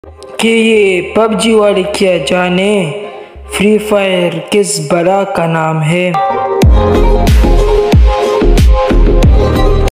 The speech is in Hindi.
कि ये पबजी वाले क्या जाने फ्री फायर किस बड़ा का नाम है।